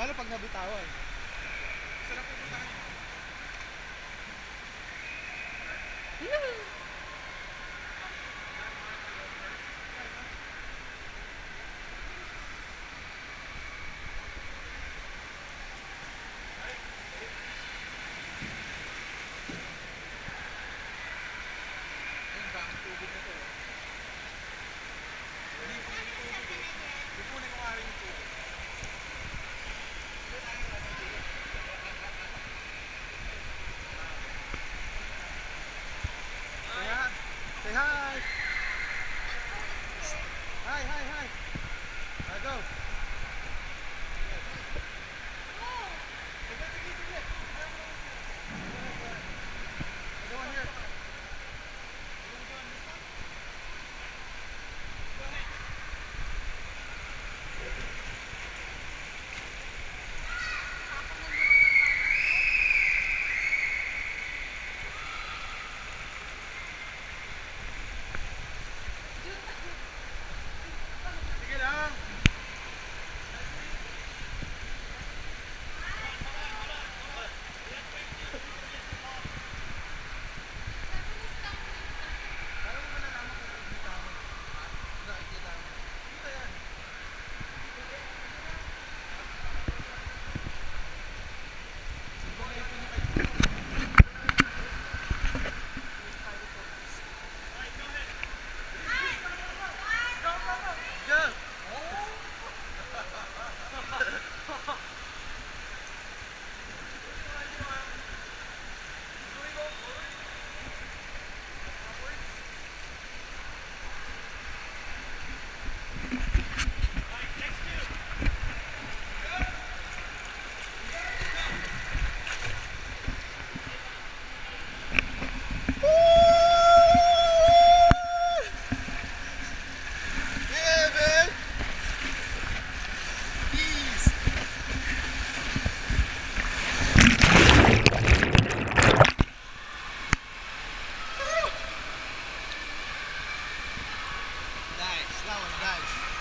Paano pag nabitawan? Sarap pupuntahan niyo. Ayun ba ang tubig na to? Hindi po yung tubig. Kukunin ko nga rin yung tubig. Say hi. Say hi. Hi, hi, hi. Go. Sige, sige, sige. Go on here. Sige lang. Parang malalaman kung nakikita mo. Nakikita mo. Kita yan. Siguro na ito niya kayo. Go! Yeah, man! Peace! Nice, that was nice.